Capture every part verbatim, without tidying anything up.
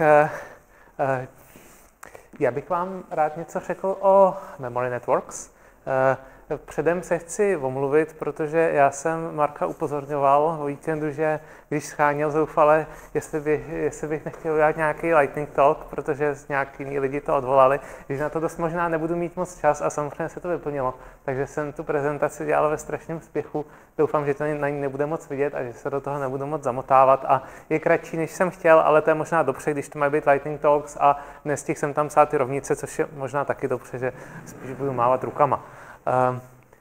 já bych vám rád něco řekl o Memory Networks. Předem se chci omluvit, protože já jsem Marka upozorňoval o víkendu, že když scháněl zoufale, jestli, by, jestli bych nechtěl udělat nějaký lightning talk, protože nějaký jiní lidi to odvolali, když na to dost možná nebudu mít moc čas a samozřejmě se to vyplnilo. Takže jsem tu prezentaci dělal ve strašném spěchu. Doufám, že to na ní nebude moc vidět a že se do toho nebudu moc zamotávat. A je kratší, než jsem chtěl, ale to je možná dobře, když to mají být lightning talks a nestihl jsem tam psát ty rovnice, což je možná taky dobře, že spíš budu mávat rukama. Uh, uh,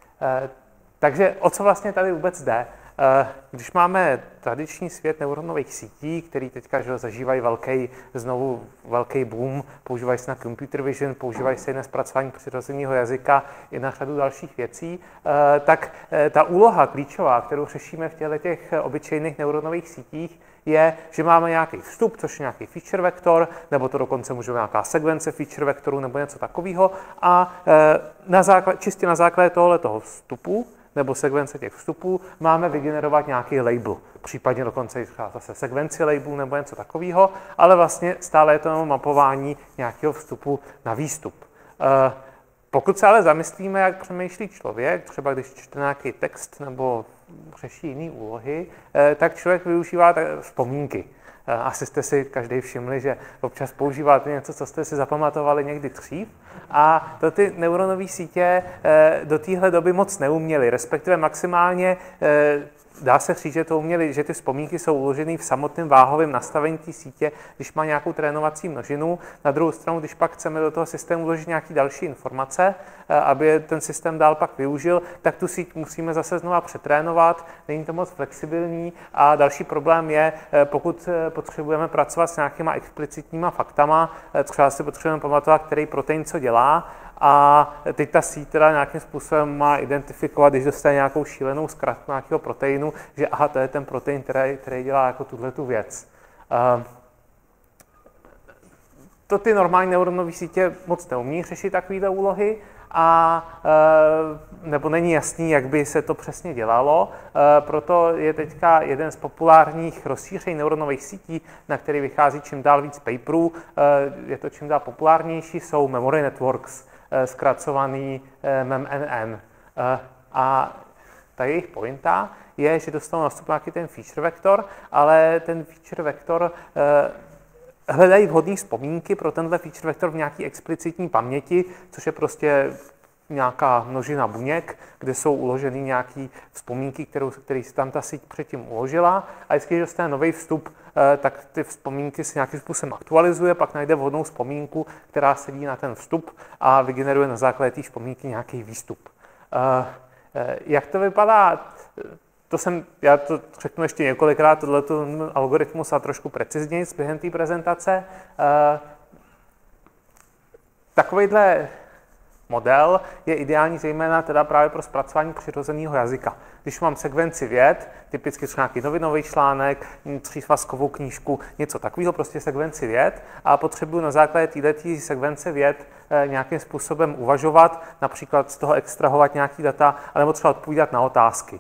takže o co vlastně tady vůbec jde? Uh, když máme tradiční svět neuronových sítí, který teďka že, zažívají velký, znovu velký boom, používají se na computer vision, používají se i na zpracování přirozeného jazyka i na řadu dalších věcí, uh, tak uh, ta úloha klíčová, kterou řešíme v těchto těch obyčejných neuronových sítích, je, že máme nějaký vstup, což je nějaký feature vektor, nebo to dokonce může být nějaká sekvence feature vektorů nebo něco takového. A na základ, čistě na základě tohoto vstupu nebo sekvence těch vstupů máme vygenerovat nějaký label. Případně dokonce zase sekvenci labelů nebo něco takového, ale vlastně stále je to mapování nějakého vstupu na výstup. Pokud se ale zamyslíme, jak přemýšlí člověk, třeba když čte nějaký text nebo řeší jiné úlohy, tak člověk využívá vzpomínky. Asi jste si každý všimli, že občas používáte něco, co jste si zapamatovali někdy dřív. A to ty neuronové sítě do téhle doby moc neuměly, respektive maximálně dá se říct, že to uměli, že ty vzpomínky jsou uloženy v samotném váhovém nastavení té sítě, když má nějakou trénovací množinu. Na druhou stranu, když pak chceme do toho systému vložit nějaké další informace, aby ten systém dál pak využil, tak tu síť musíme zase znova přetrénovat, není to moc flexibilní. A další problém je, pokud potřebujeme pracovat s nějakýma explicitníma faktama, třeba si potřebujeme pamatovat, který protein co dělá, a teď ta síť teda nějakým způsobem má identifikovat, když dostane nějakou šílenou zkratku nějakého proteinu, že aha, to je ten protein, který, který dělá jako tuhletu věc. Uh, to ty normální neuronové sítě moc neumí řešit takovéhle úlohy, a uh, nebo není jasný, jak by se to přesně dělalo. Uh, proto je teďka jeden z populárních rozšíření neuronových sítí, na který vychází čím dál víc paperů, uh, je to čím dál populárnější, jsou Memory Networks, zkracovaný M M N N. A ta jejich pointa je, že dostanou na vstup nějaký ten feature vektor, ale ten feature vektor hledají vhodné vzpomínky pro tenhle feature vektor v nějaké explicitní paměti, což je prostě nějaká množina buněk, kde jsou uloženy nějaké vzpomínky, kterou, který si tam ta síť předtím uložila. A vždycky, když dostane nový vstup, tak ty vzpomínky se nějakým způsobem aktualizuje, pak najde vhodnou vzpomínku, která sedí na ten vstup a vygeneruje na základě té vzpomínky nějaký výstup. Jak to vypadá? To jsem, já to řeknu ještě několikrát, tohleto algoritmus a trošku precizněji během té prezentace. Takovýhle model je ideální zejména teda právě pro zpracování přirozeného jazyka. Když mám sekvenci vět, typicky třeba nějaký novinový článek, třísvazkovou knížku, něco takového, prostě sekvenci vět, a potřebuji na základě této sekvence vět nějakým způsobem uvažovat, například z toho extrahovat nějaký data, anebo třeba odpovídat na otázky.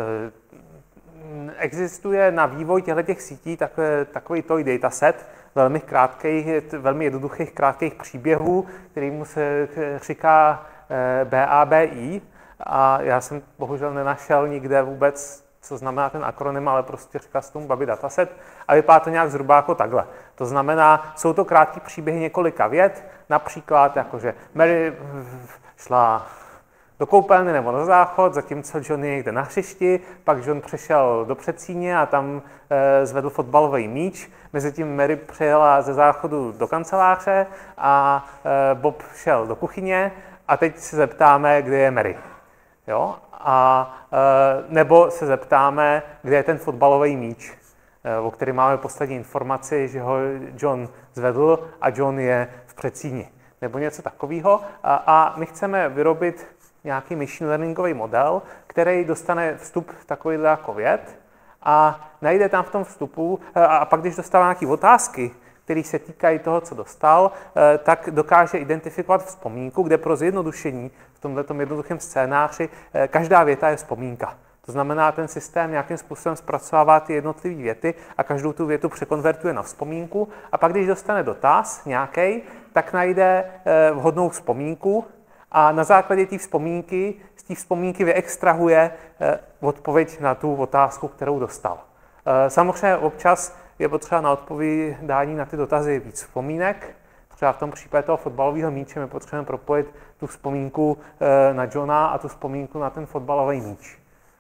Existuje na vývoj těchto sítí takový, takový toy dataset, velmi krátkých, velmi jednoduchých krátkých příběhů, kterýmu se říká B A B I. A já jsem bohužel nenašel nikde vůbec, co znamená ten akronym, ale prostě říká se tomu Babi dataset. A vypadá to nějak zhruba jako takhle. To znamená, jsou to krátké příběhy několika vět, například jakože Mary šla do koupelny nebo na záchod, zatímco John je někde na hřišti, pak John přešel do předsíně a tam e, zvedl fotbalový míč. Mezitím Mary přejela ze záchodu do kanceláře a e, Bob šel do kuchyně a teď se zeptáme, kde je Mary. Jo? A, e, nebo se zeptáme, kde je ten fotbalový míč, e, o který máme poslední informaci, že ho John zvedl a John je v předsíni. Nebo něco takového. A, a my chceme vyrobit nějaký machine learningový model, který dostane vstup takovýhle jako vět a najde tam v tom vstupu, a pak když dostává nějaké otázky, které se týkají toho, co dostal, tak dokáže identifikovat vzpomínku, kde pro zjednodušení v tomto jednoduchém scénáři každá věta je vzpomínka. To znamená, ten systém nějakým způsobem zpracovává ty jednotlivé věty a každou tu větu překonvertuje na vzpomínku a pak, když dostane dotaz nějaký, tak najde vhodnou vzpomínku a na základě té vzpomínky, z té vzpomínky vyextrahuje odpověď na tu otázku, kterou dostal. Samozřejmě občas je potřeba na odpovídání na ty dotazy víc vzpomínek. Třeba v tom případě toho fotbalového míče my potřebujeme propojit tu vzpomínku na Johna a tu vzpomínku na ten fotbalový míč.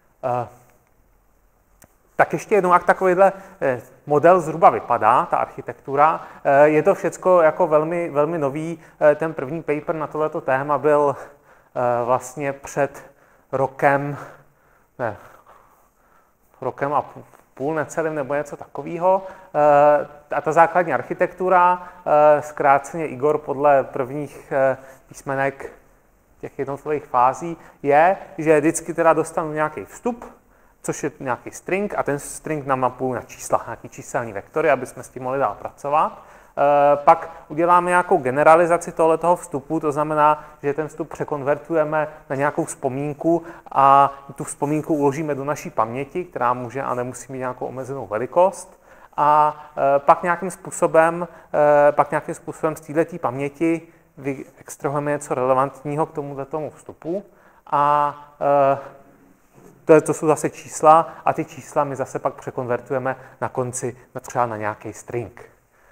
Tak ještě jednou, jak takovýhle model zhruba vypadá, ta architektura. Je to všecko jako velmi, velmi nový. Ten první paper na tohleto téma byl vlastně před rokem, ne, rokem a půl, necelým nebo něco takového. A ta základní architektura, zkráceně Igor podle prvních písmenek těch jednotlivých fází, je, že vždycky teda dostanu nějaký vstup, což je nějaký string, a ten string namapuju na čísla, nějaký číselní vektory, aby jsme s tím mohli dál pracovat. E, pak uděláme nějakou generalizaci tohoto vstupu, to znamená, že ten vstup překonvertujeme na nějakou vzpomínku a tu vzpomínku uložíme do naší paměti, která může a nemusí mít nějakou omezenou velikost. A e, pak nějakým způsobem, e, pak nějakým způsobem z této paměti vyextrahujeme něco relevantního k tomuto vstupu a e, To, to jsou zase čísla a ty čísla my zase pak překonvertujeme na konci na třeba na nějaký string.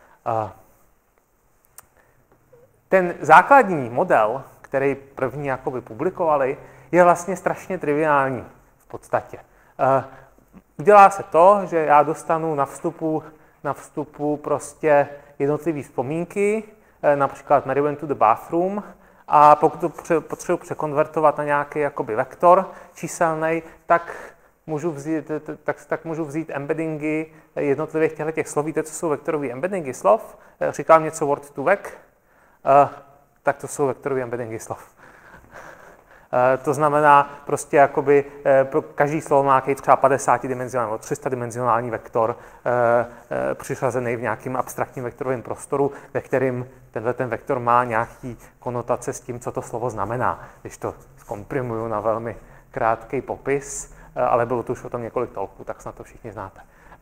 Ten základní model, který první jakoby publikovali, je vlastně strašně triviální v podstatě. Udělá se to, že já dostanu na vstupu, na vstupu prostě jednotlivé vzpomínky, například Mary went to the bathroom, a pokud to potřebuji překonvertovat na nějaký jakoby vektor číselný, tak můžu vzít, tak, tak můžu vzít embeddingy jednotlivých těchto slov. Víte, co jsou vektorové embeddingy slov? Říkám něco word to vec, tak to jsou vektorové embeddingy slov. To znamená prostě jakoby pro každý slovo má nějaký třeba padesátidimenzionální nebo tři sta dimenzionální vektor přiřazený v nějakém abstraktním vektorovém prostoru, ve kterém tenhle ten vektor má nějaký konotace s tím, co to slovo znamená. Když to zkomprimuju na velmi krátký popis, ale bylo tu už o tom několik tolků, tak snad to všichni znáte.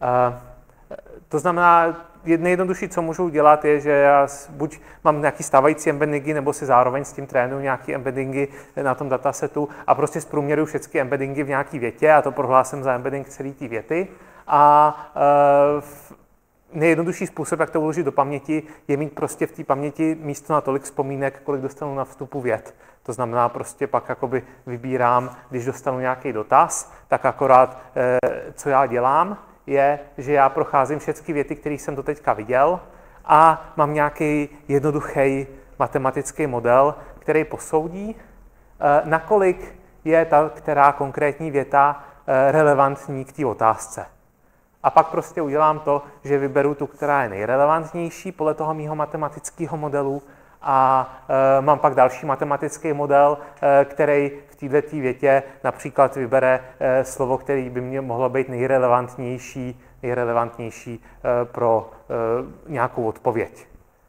To znamená, nejjednodušší, co můžu dělat, je, že já buď mám nějaký stávající embeddingy, nebo si zároveň s tím trénuju nějaký embeddingy na tom datasetu a prostě zprůměruju všechny embeddingy v nějaký větě a to prohlásím za embedding celé té věty. A e, nejjednodušší způsob, jak to uložit do paměti, je mít prostě v té paměti místo na tolik vzpomínek, kolik dostanu na vstupu vět. To znamená, prostě pak jakoby vybírám, když dostanu nějaký dotaz, tak akorát, e, co já dělám, je, že já procházím všechny věty, které jsem doteďka viděl a mám nějaký jednoduchý matematický model, který posoudí, nakolik je ta která konkrétní věta relevantní k té otázce. A pak prostě udělám to, že vyberu tu, která je nejrelevantnější podle toho mýho matematického modelu a e, mám pak další matematický model, e, který v této větě například vybere e, slovo, který by mě mohlo být nejrelevantnější, nejrelevantnější e, pro e, nějakou odpověď.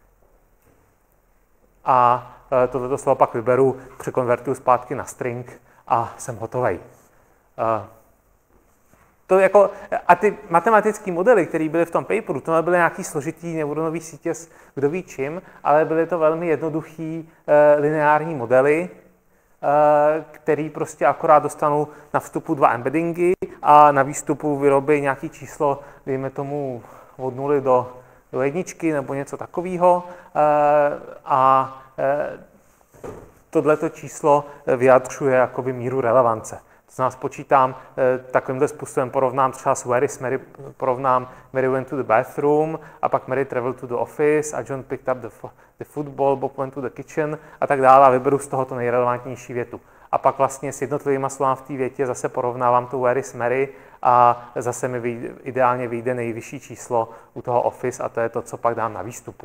A e, tohleto slovo pak vyberu, překonvertuju zpátky na string a jsem hotovej. E, To jako, a ty matematické modely, které byly v tom paperu, to nebyly nějaký složitý neuronové sítě s kdo ví čím, ale byly to velmi jednoduchý e, lineární modely, e, který prostě akorát dostanu na vstupu dva embeddingy a na výstupu vyrobí nějaké číslo, dejme tomu od nuly do, do jedničky nebo něco takového. E, a e, tohleto číslo vyjadřuje jakoby míru relevance. To znamená, spočítám takovýmhle způsobem, porovnám třeba s Where is Mary, porovnám Mary went to the bathroom a pak Mary traveled to the office a John picked up the, the football, Bob went to the kitchen a tak dále a vyberu z toho to nejrelevantnější větu. A pak vlastně s jednotlivými slovami v té větě zase porovnávám tu Where is Mary a zase mi vyjde, ideálně vyjde nejvyšší číslo u toho office a to je to, co pak dám na výstupu.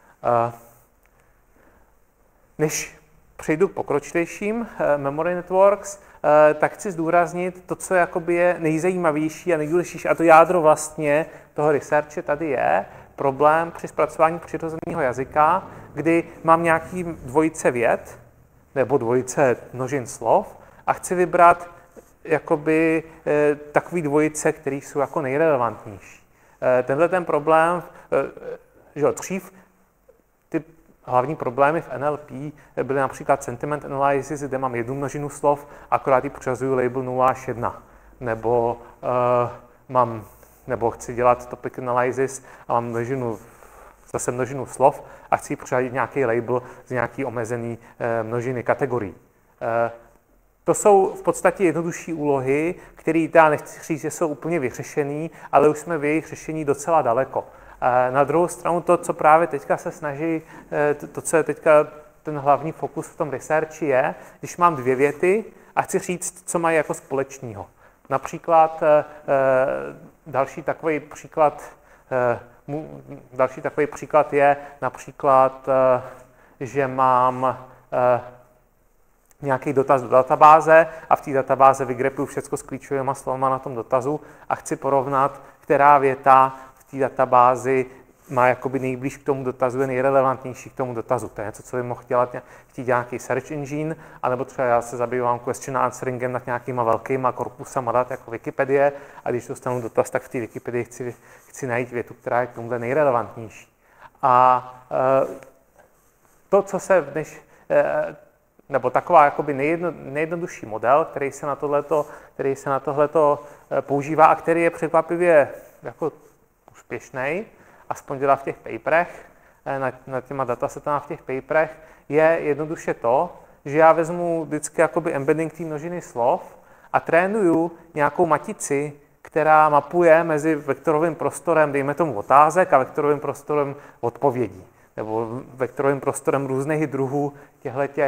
Než přejdu k pokročilejším memory networks, tak chci zdůraznit to, co jakoby je nejzajímavější a nejdůležitější, a to jádro vlastně toho researche tady je problém při zpracování přirozeného jazyka, kdy mám nějaký dvojice vět nebo dvojice množin slov a chci vybrat jakoby takový dvojice, které jsou jako nejrelevantnější. Tenhle ten problém, že jo, dřív ty hlavní problémy v N L P byly například sentiment analysis, kde mám jednu množinu slov, akorát ji přeřazuju label nula až jedna. Nebo uh, mám, nebo chci dělat topic analysis a mám množinu, zase množinu slov a chci přeřadit nějaký label z nějaký omezený uh, množiny kategorií. Uh, To jsou v podstatě jednodušší úlohy, které já nechci říct, že jsou úplně vyřešený, ale už jsme v jejich řešení docela daleko. Na druhou stranu to, co právě teďka se snaží, to, co je teďka ten hlavní fokus v tom researchi je, když mám dvě věty a chci říct, co mají jako společného. Například další takový příklad, další takový příklad je například, že mám nějaký dotaz do databáze a v té databáze vygrepuju všechno s klíčovými slovama na tom dotazu a chci porovnat, která věta v té databázi má jakoby nejblíž k tomu dotazu, je nejrelevantnější k tomu dotazu. To je něco, co by mohl dělat, chtít nějaký search engine, anebo třeba já se zabývám question answeringem nad nějakýma velkýma korpusama dat jako Wikipedie a když dostanu dotaz, tak v té Wikipedii chci, chci najít větu, která je k tomuhle nejrelevantnější. A e, to, co se v dneš, e, nebo taková jakoby nejjedno, nejjednodušší model, který se na tohleto, který se na tohleto používá a který je překvapivě jako úspěšný, aspoň dělá v těch paperech, nad, nad těma datasetama v těch paperech, je jednoduše to, že já vezmu vždycky jakoby embedding té množiny slov a trénuju nějakou matici, která mapuje mezi vektorovým prostorem, dejme tomu otázek, a vektorovým prostorem odpovědí, nebo vektorovým prostorem různých druhů těchto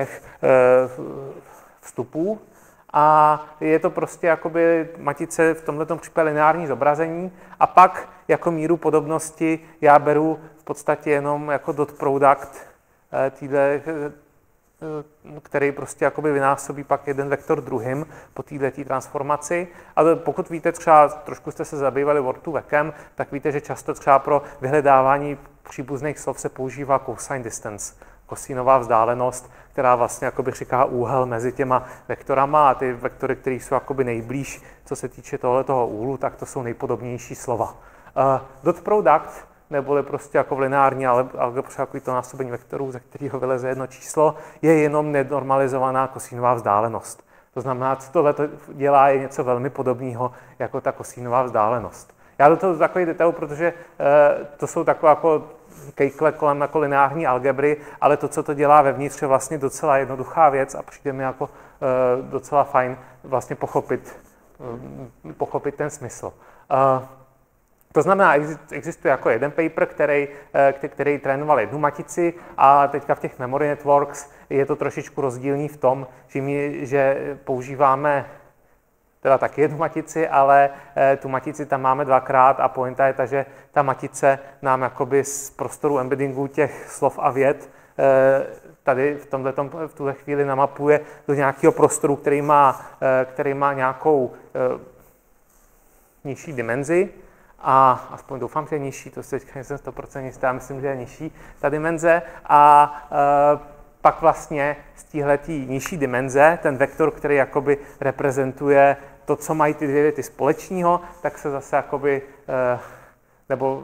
vstupů. A je to prostě jakoby matice v tomto případě lineární zobrazení. A pak jako míru podobnosti já beru v podstatě jenom jako dot product, týhle, který prostě jakoby vynásobí pak jeden vektor druhým po této transformaci. Ale pokud víte, třeba trošku jste se zabývali word to vecem, tak víte, že často třeba pro vyhledávání příbuzných slov se používá cosine distance, kosínová vzdálenost, která vlastně jakoby říká úhel mezi těma vektorama a ty vektory, které jsou jakoby nejblíž, co se týče tohoto úhlu, tak to jsou nejpodobnější slova. Uh, dot product, neboli prostě jako v lineární algebře jako to násobení vektorů, ze kterého vyleze jedno číslo, je jenom nenormalizovaná kosínová vzdálenost. To znamená, co tohle dělá, je něco velmi podobného jako ta kosínová vzdálenost. Já do toho takový detail, protože uh, to jsou takové jako kejkle kolem jako lineární algebry, ale to, co to dělá vevnitř, je vlastně docela jednoduchá věc a přijde mi jako uh, docela fajn vlastně pochopit, uh, pochopit ten smysl. Uh, to znamená, existuje jako jeden paper, který, uh, který trénoval jednu matici a teďka v těch memory networks je to trošičku rozdílný v tom, že, my, že používáme teda taky jednu matici, ale e, tu matici tam máme dvakrát a pointa je ta, že ta matice nám jakoby z prostoru embeddingu těch slov a vět e, tady v, tomhletom, v tuhle chvíli namapuje do nějakého prostoru, který má, e, který má nějakou e, nižší dimenzi a aspoň doufám, že je nižší, to si teďka nejsem sto procent jistý, já myslím, že je nižší ta dimenze a e, pak vlastně z téhletý nižší dimenze, ten vektor, který jakoby reprezentuje to, co mají ty dvě věty společného, tak se zase jakoby, nebo,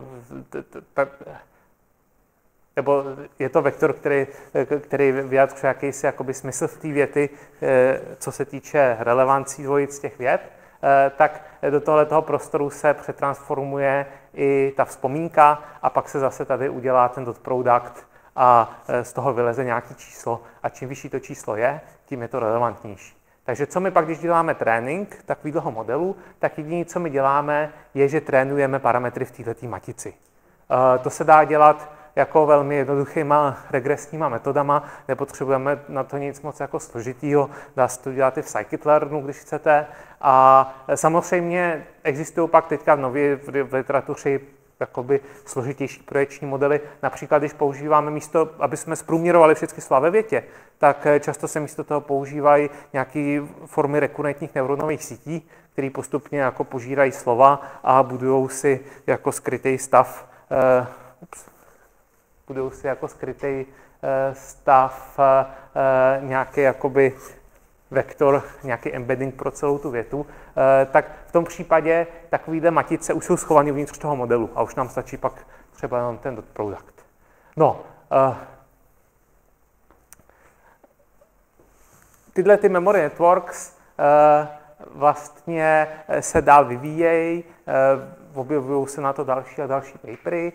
nebo je to vektor, který, který vyjadřuje jakýsi jakoby smysl v té věty, co se týče relevancí dvojic těch vět, tak do tohoto prostoru se přetransformuje i ta vzpomínka a pak se zase tady udělá ten dot product, a z toho vyleze nějaké číslo a čím vyšší to číslo je, tím je to relevantnější. Takže co my pak, když děláme trénink takového modelu, tak jediné, co my děláme, je, že trénujeme parametry v této matici. To se dá dělat jako velmi jednoduchýma regresníma metodama, nepotřebujeme na to nic moc jako složitýho, dá se to dělat i v scikit-learnu, když chcete. A samozřejmě existují pak teďka v nově v literatuře jakoby složitější projekční modely. Například, když používáme místo, aby jsme zprůměrovali všechny slova ve větě, tak často se místo toho používají nějaké formy rekurentních neuronových sítí, které postupně jako požírají slova a budují si jako skrytý stav, uh, ups, budují si jako skrytý uh, stav uh, nějaký jakoby vektor, nějaký embedding pro celou tu větu, tak v tom případě takovýhle matice už jsou schovaný uvnitř toho modelu a už nám stačí pak třeba jenom ten dot product. No, tyhle ty memory networks vlastně se dál vyvíjejí, objevují se na to další a další papery.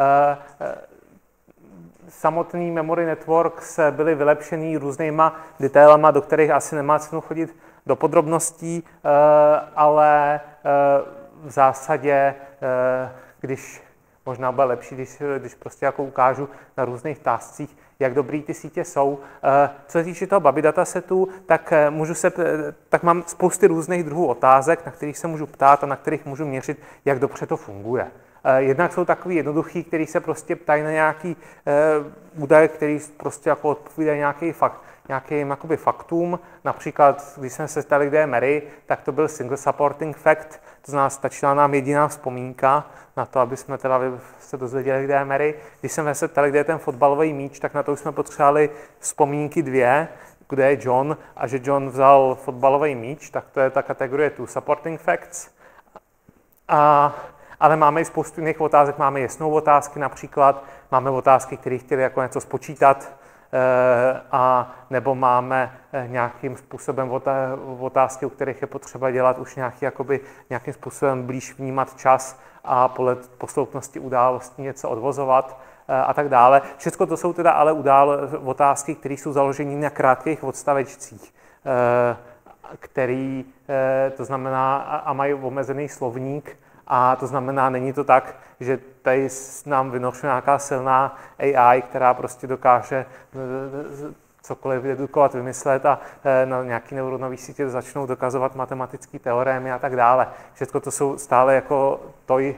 Samotný memory networks byly vylepšený různýma detailama, do kterých asi nemá cenu chodit do podrobností, ale v zásadě, když možná bude lepší, když, když prostě jako ukážu na různých táscích, jak dobrý ty sítě jsou. Co se týče toho Babi datasetu, tak, můžu se, tak mám spousty různých druhů otázek, na kterých se můžu ptát a na kterých můžu měřit, jak dobře to funguje. Jednak jsou takový jednoduchý, který se prostě ptají na nějaký údaje, který prostě jako odpovídají nějaký fakt, nějakým jakoby faktům. Například, když jsme se ptali, kde je Mary, tak to byl single supporting fact, to znamená, stačila nám jediná vzpomínka na to, aby jsme teda se dozvěděli, kde je Mary. Když jsme se ptali, kde je ten fotbalový míč, tak na to už jsme potřebovali vzpomínky dvě, kde je John a že John vzal fotbalový míč, tak to je ta kategorie two supporting facts. A ale máme i spoustu jiných otázek, máme jasnou otázky například, máme otázky, které chtěli jako něco spočítat, a nebo máme nějakým způsobem otázky, u kterých je potřeba dělat už nějaký, jakoby, nějakým způsobem blíž vnímat čas a podle posloupnosti událostí něco odvozovat a tak dále. Všechno to jsou teda ale udál, otázky, které jsou založeny na krátkých odstavečcích, který, to znamená, a mají omezený slovník. A to znamená, není to tak, že tady nám vynořuje nějaká silná A I, která prostě dokáže cokoliv dedukovat, vymyslet a na nějaký neuronový sítě začnou dokazovat matematické teorémy a tak dále. Všechno to jsou stále jako toy,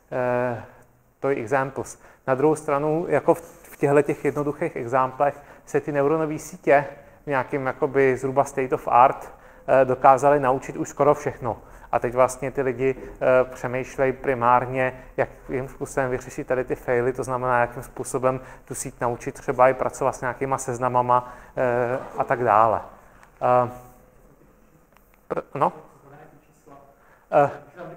toy examples. Na druhou stranu, jako v těchto těch jednoduchých examplech se ty neuronové sítě v nějakým jakoby zhruba state of art dokázaly naučit už skoro všechno. A teď vlastně ty lidi e, přemýšlejí primárně, jakým způsobem vyřešit tady ty faily, to znamená, jakým způsobem tu síť naučit třeba i pracovat s nějakýma seznamama e, a tak dále. E, pr- no? E,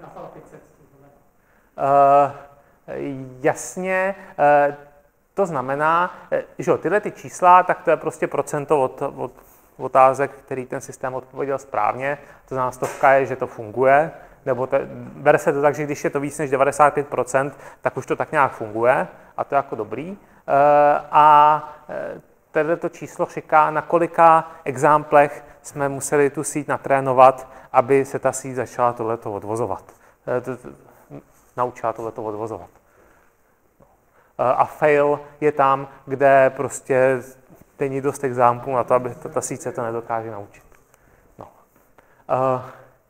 e, jasně, e, to znamená, že tyhle ty čísla, tak to je prostě procento od, od otázek, který ten systém odpověděl správně, to znamená stovka je, že to funguje, nebo te, bere se to tak, že když je to víc než devadesát pět procent, tak už to tak nějak funguje a to je jako dobrý. E, a tohleto číslo říká, na kolika examplech jsme museli tu síť natrénovat, aby se ta síť začala tohleto odvozovat. E, to, to, naučila tohleto odvozovat. E, a fail je tam, kde prostě není dost examplů na to, aby ta, ta síť se to nedokáže naučit. No. Uh,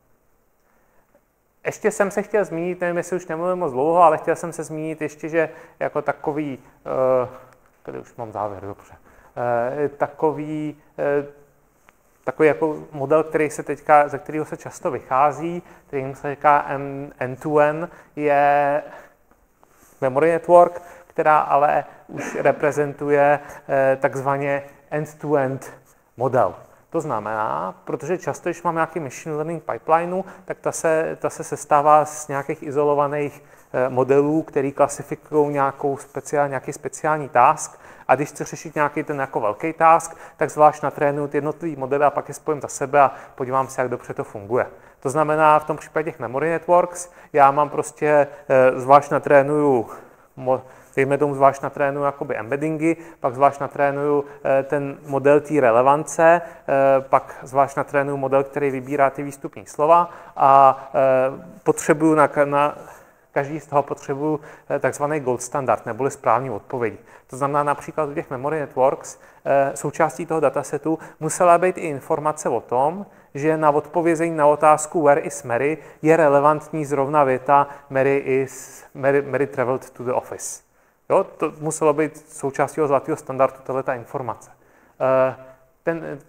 ještě jsem se chtěl zmínit, nevím, jestli už nemluvím moc dlouho, ale chtěl jsem se zmínit ještě, že jako takový, uh, tady už mám závěr, dobře, uh, takový, uh, takový jako model, který se teďka, ze kterého se často vychází, kterým se říká N to N, je memory network, která ale už reprezentuje eh, takzvaně end-to-end model. To znamená, protože často, když mám nějaký machine learning pipeline, tak ta se, ta se sestává z nějakých izolovaných eh, modelů, který klasifikují nějakou speciál, nějaký speciální task. A když chci řešit nějaký ten jako velký task, tak zvlášť natrénuju ty jednotlivý modely a pak je spojím za sebe a podívám se, jak dobře to funguje. To znamená, v tom případě těch memory networks, já mám prostě eh, zvlášť natrénuju dejme tomu zvlášť natrénuju jakoby embeddingy, pak zvlášť natrénuju ten model té relevance, pak zvlášť natrénuju model, který vybírá ty výstupní slova a potřebuju na, na každý z toho potřebuju takzvaný gold standard, neboli správní odpověď. To znamená například u těch memory networks součástí toho datasetu musela být i informace o tom, že na odpovězení na otázku where is Mary je relevantní zrovna věta Mary is Mary, Mary traveled to the office. Jo, to muselo být součástí toho zlatého standardu, tato informace. Ten,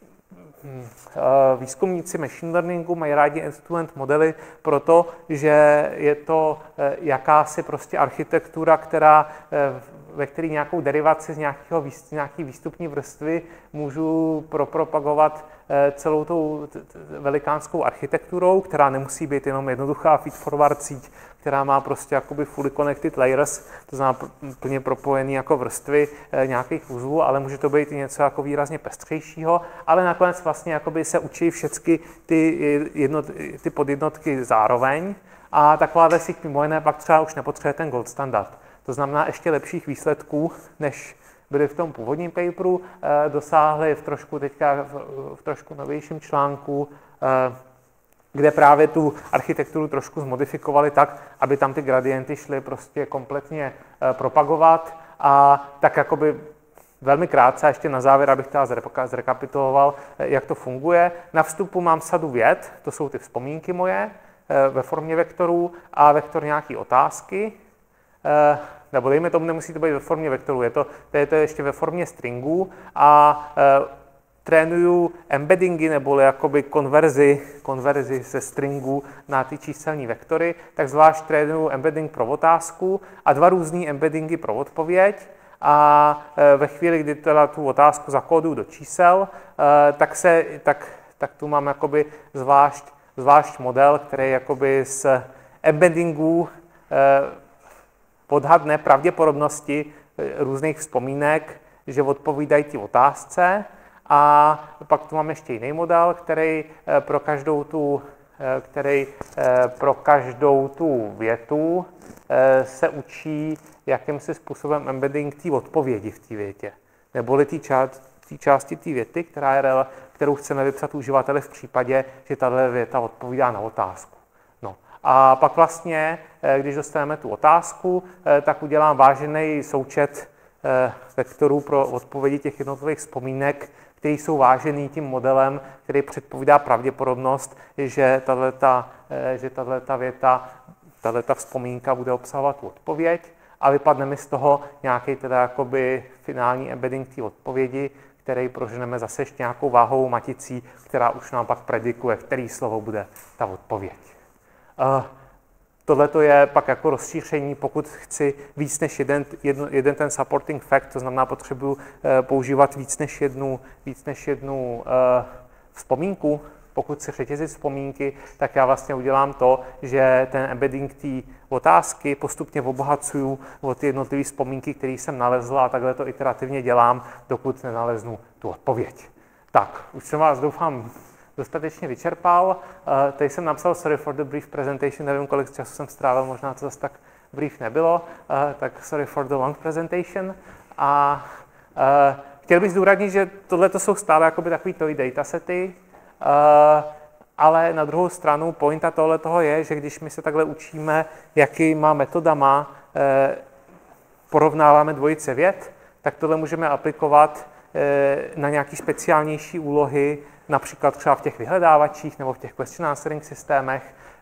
výzkumníci machine learningu mají rádi end-to-end modely, protože je to jakási prostě architektura, která, ve které nějakou derivaci z nějakého, nějaký výstupní vrstvy můžu propropagovat celou tou velikánskou architekturou, která nemusí být jenom jednoduchá feed-forward síť, která má prostě jakoby fully connected layers, to znamená plně propojený jako vrstvy nějakých uzlů, ale může to být i něco jako výrazně pestřejšího, ale nakonec vlastně jakoby se učí všechny ty, jednot, ty podjednotky zároveň a takováhle síť mimo jiné pak třeba už nepotřebuje ten gold standard. To znamená ještě lepších výsledků, než byli v tom původním paperu, dosáhli v trošku teďka v trošku novějším článku, kde právě tu architekturu trošku zmodifikovali tak, aby tam ty gradienty šly prostě kompletně propagovat a tak jakoby velmi krátce, ještě na závěr, abych teda zrekapituloval, jak to funguje. Na vstupu mám sadu vět, to jsou ty vzpomínky moje, ve formě vektorů a vektor nějaký otázky, nebo dejme tomu, nemusí to být ve formě vektorů, je to, to je to ještě ve formě stringů a e, trénuju embeddingy nebo jakoby konverzi, konverzi ze stringů na ty číselní vektory, tak zvlášť trénuju embedding pro otázku a dva různý embeddingy pro odpověď a e, ve chvíli, kdy teda tu otázku zakóduju do čísel, e, tak, se, tak, tak tu mám jakoby zvlášť, zvlášť model, který jakoby z embeddingů e, odhadne pravděpodobnosti různých vzpomínek, že odpovídají ti otázce. A pak tu mám ještě jiný model, který pro každou tu, který pro každou tu větu se učí, jakýmsi způsobem embedding té odpovědi v té větě. Neboli té části té věty, která je, kterou chceme vypsat uživateli v případě, že tato věta odpovídá na otázku. A pak vlastně, když dostaneme tu otázku, tak udělám vážený součet vektorů pro odpovědi těch jednotlivých vzpomínek, které jsou vážený tím modelem, který předpovídá pravděpodobnost, že tato, že tato věta, tato vzpomínka bude obsahovat tu odpověď a vypadne mi z toho nějaký teda jakoby finální embedding té odpovědi, který proženeme zase ještě nějakou váhovou maticí, která už nám pak predikuje, který slovo bude ta odpověď. Uh, Tohle je pak jako rozšíření, pokud chci víc než jeden, jedno, jeden ten supporting fact, to znamená, potřebuji uh, používat víc než jednu, víc než jednu uh, vzpomínku. Pokud si řetězit vzpomínky, tak já vlastně udělám to, že ten embedding té otázky postupně obohacuju o ty jednotlivé vzpomínky, které jsem nalezl a takhle to iterativně dělám, dokud nenaleznu tu odpověď. Tak, už jsem vás doufám dostatečně vyčerpal. Tady jsem napsal sorry for the brief presentation, nevím, kolik času jsem strávil, možná to zase tak brief nebylo, tak sorry for the long presentation. A chtěl bych zdůraznit, že tohle jsou stále jakoby takový toy datasety, ale na druhou stranu pointa tohle toho je, že když my se takhle učíme, jakýma metodama porovnáváme dvojice vět, tak tohle můžeme aplikovat na nějaké speciálnější úlohy, například třeba v těch vyhledávačích nebo v těch question answering systémech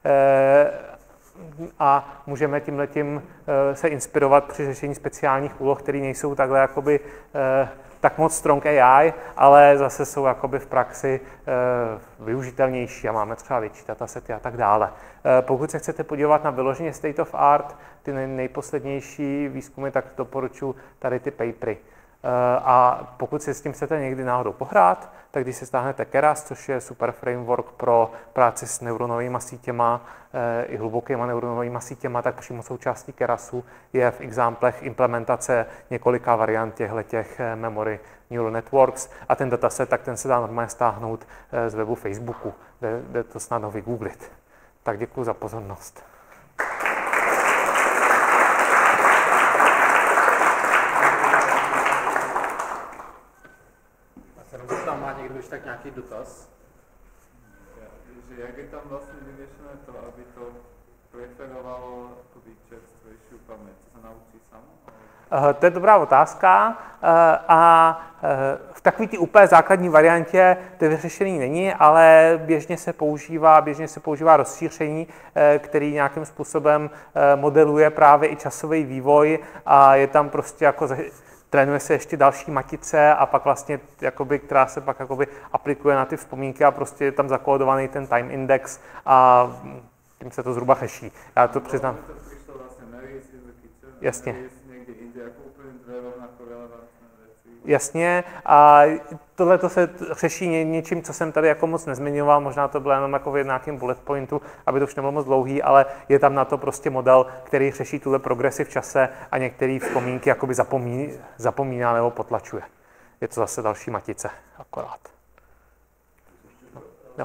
a můžeme tímhletím se inspirovat při řešení speciálních úloh, které nejsou takhle jakoby tak moc strong A I, ale zase jsou jakoby v praxi využitelnější a máme třeba větší datasety a tak dále. Pokud se chcete podívat na vyloženě state of art, ty nejposlednější výzkumy, tak doporučuji tady ty papery. A pokud si s tím chcete někdy náhodou pohrát, tak když si stáhnete Keras, což je super framework pro práci s neuronovými sítěma i hlubokýma neuronovými sítěma, tak přímo součástí Kerasu je v examplech implementace několika variant těchto memory neural networks a ten dataset, tak ten se dá normálně stáhnout z webu Facebooku, jde, jde to snadno vygooglit. Tak děkuji za pozornost. Tam má někdo už tak nějaký dotaz? Že jak je tam vlastně vyvěšené to, aby to preferovalo tu čerstvejšiu paměť? To se naučí samo? To je dobrá otázka a v takové té úplně základní variantě to vyřešený není, ale běžně se používá, běžně se používá rozšíření, který nějakým způsobem modeluje právě i časový vývoj a je tam prostě jako trénuje se ještě další matice a pak vlastně, jakoby, která se pak jakoby aplikuje na ty vzpomínky a prostě je tam zakódovaný ten time index a tím se to zhruba řeší. Já to přiznám. Jasně. Jasně. A tohle to se řeší ně, něčím, co jsem tady jako moc nezmiňoval, možná to bylo jenom jako v nějakém bullet pointu, aby to už nebylo moc dlouhý, ale je tam na to prostě model, který řeší tuhle progresi v čase a některé vzpomínky jakoby zapomíná, zapomíná nebo potlačuje. Je to zase další matice, akorát. No.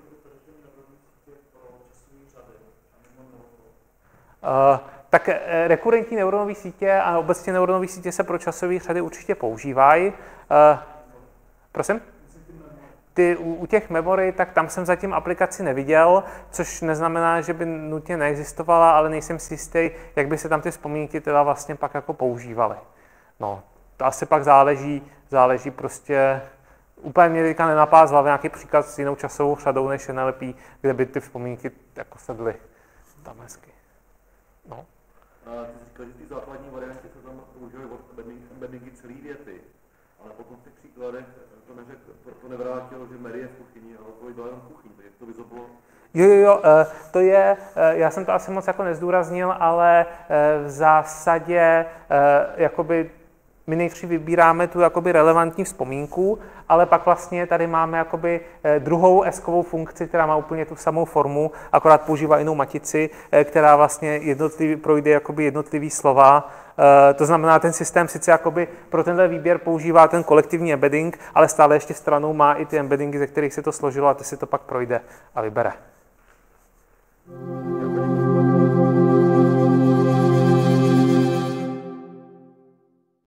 Uh, tak rekurentní neuronové sítě a obecně neuronové sítě se pro časové řady určitě používají. Uh, prosím? Ty, u, u těch memory, tak tam jsem zatím aplikaci neviděl, což neznamená, že by nutně neexistovala, ale nejsem si jistý, jak by se tam ty vzpomínky teda vlastně pak jako používaly. No, to asi pak záleží, záleží prostě, úplně mě teďka nenapá z hlavy nějaký příklad s jinou časovou řadou, než je nelepí, kde by ty vzpomínky jako sedly tam hezky. No. A ty jsi říkal, že ty základní varianty se tam používají od embeddingy celý věty, ale potom v těch příkladech to, neřek, to, to nevrátilo, že Mary je v kuchyni, ale odpověď byla jenom v kuchyni, takže to by to bylo... Jo, jo, jo, to je, já jsem to asi moc jako nezdůraznil, ale v zásadě jakoby my nejdřív vybíráme tu jakoby relevantní vzpomínku, ale pak vlastně tady máme jakoby druhou eskovou funkci, která má úplně tu samou formu, akorát používá jinou matici, která vlastně jednotlivý, projde jakoby jednotlivý slova. To znamená, ten systém sice jakoby pro tenhle výběr používá ten kolektivní embedding, ale stále ještě stranou má i ty embeddingy, ze kterých se to složilo a ty si to pak projde a vybere.